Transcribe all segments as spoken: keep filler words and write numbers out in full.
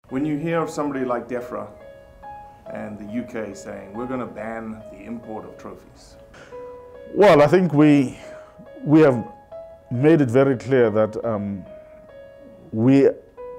When you hear of somebody like DEFRA and the U K saying, we're going to ban the import of trophies. Well, I think we, we have made it very clear that um, we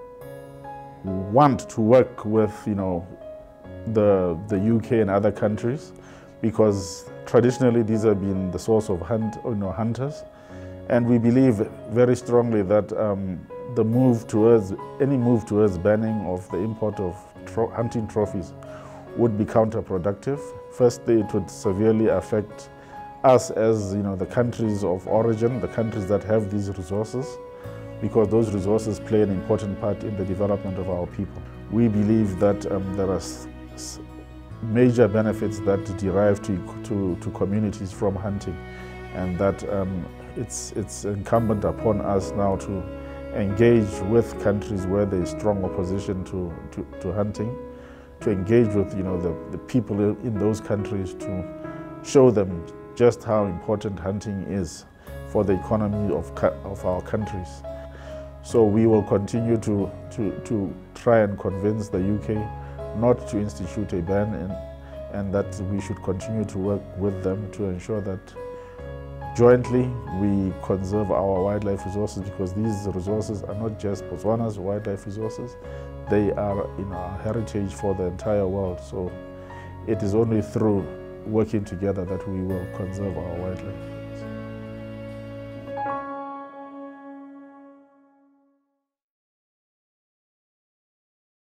want to work with, you know, the, the U K and other countries, because traditionally these have been the source of hunt, you know, hunters. And we believe very strongly that um, the move towards, any move towards banning of the import of tro hunting trophies would be counterproductive. Firstly, it would severely affect us as, you know, the countries of origin, the countries that have these resources, because those resources play an important part in the development of our people. We believe that um, there are major benefits that derive to, to, to communities from hunting, and that um, it's, it's incumbent upon us now to engage with countries where there is strong opposition to, to, to hunting, to engage with, you know, the, the people in those countries, to show them just how important hunting is for the economy of, of our countries. So we will continue to, to, to try and convince the U K not to institute a ban, and, and that we should continue to work with them to ensure that jointly we conserve our wildlife resources, because these resources are not just Botswana's wildlife resources, they are in our heritage for the entire world. So it is only through working together that we will conserve our wildlife.